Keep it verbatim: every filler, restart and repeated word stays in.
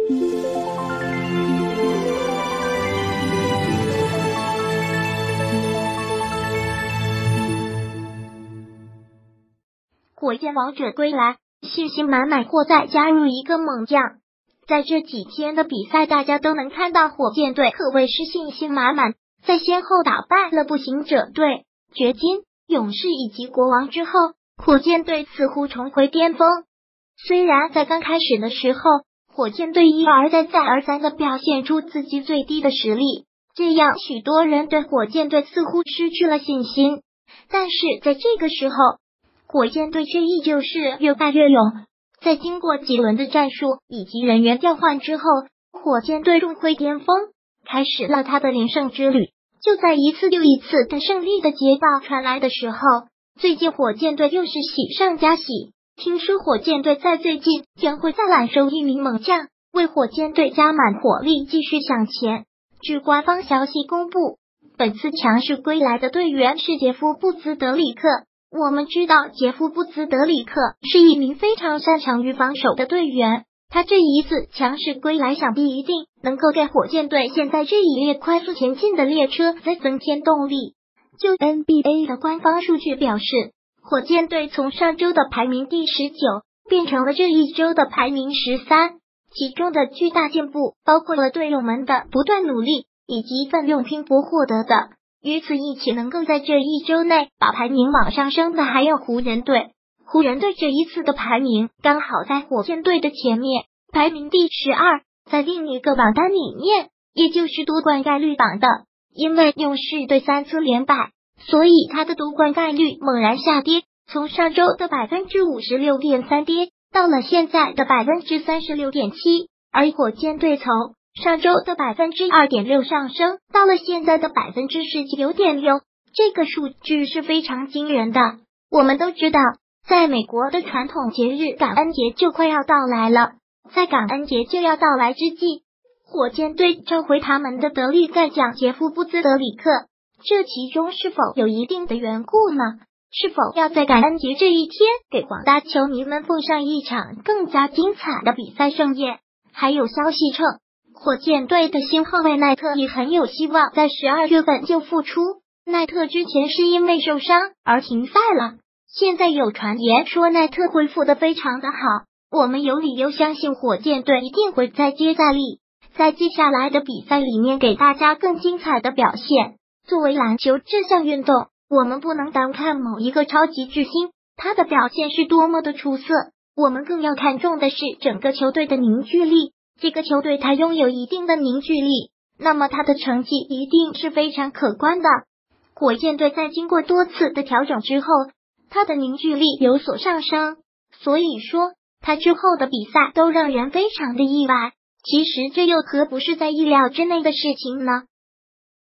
火箭王者归来，信心满满，或再加入一个猛将。在这几天的比赛，大家都能看到火箭队可谓是信心满满，在先后打败了步行者队、掘金、勇士以及国王之后，火箭队似乎重回巅峰。虽然在刚开始的时候，火箭队一而再再而三的表现出自己最低的实力，这样许多人对火箭队似乎失去了信心。但是在这个时候，火箭队却依旧是越败越勇。在经过几轮的战术以及人员调换之后，火箭队重回巅峰，开始了他的连胜之旅。就在一次又一次的胜利的捷报传来的时候，最近火箭队又是喜上加喜。听说火箭队在最近将会再揽收一名猛将，为火箭队加满火力，继续向前。据官方消息公布，本次强势归来的队员是杰夫·布兹德里克。我们知道杰夫·布兹德里克是一名非常擅长于防守的队员，他这一次强势归来，想必一定能够给火箭队现在这一列快速前进的列车再增添动力。就 N B A 的官方数据表示，火箭队从上周的排名第十九变成了这一周的排名十三，其中的巨大进步包括了队友们的不断努力以及奋勇拼搏获得的。与此一起，能够在这一周内把排名往上升的还有湖人队。湖人队这一次的排名刚好在火箭队的前面，排名第十二。在另一个榜单里面，也就是夺冠概率榜的，因为勇士队三次连败，所以他的夺冠概率猛然下跌，从上周的 百分之五十六点三 跌到了现在的 百分之三十六点七， 而火箭队从上周的 百分之二点六 上升到了现在的 百分之十九点六， 这个数据是非常惊人的。我们都知道，在美国的传统节日感恩节就快要到来了，在感恩节就要到来之际，火箭队召回他们的得力干将杰夫·布兹德里克，这其中是否有一定的缘故呢？是否要在感恩节这一天给广大球迷们奉上一场更加精彩的比赛盛宴？还有消息称，火箭队的新后卫奈特也很有希望在十二月份就复出。奈特之前是因为受伤而停赛了，现在有传言说奈特恢复得非常的好，我们有理由相信火箭队一定会再接再厉，在接下来的比赛里面给大家更精彩的表现。作为篮球这项运动，我们不能单看某一个超级巨星他的表现是多么的出色，我们更要看重的是整个球队的凝聚力。这个球队他拥有一定的凝聚力，那么他的成绩一定是非常可观的。火箭队在经过多次的调整之后，他的凝聚力有所上升，所以说他之后的比赛都让人非常的意外。其实这又何不是在意料之内的事情呢？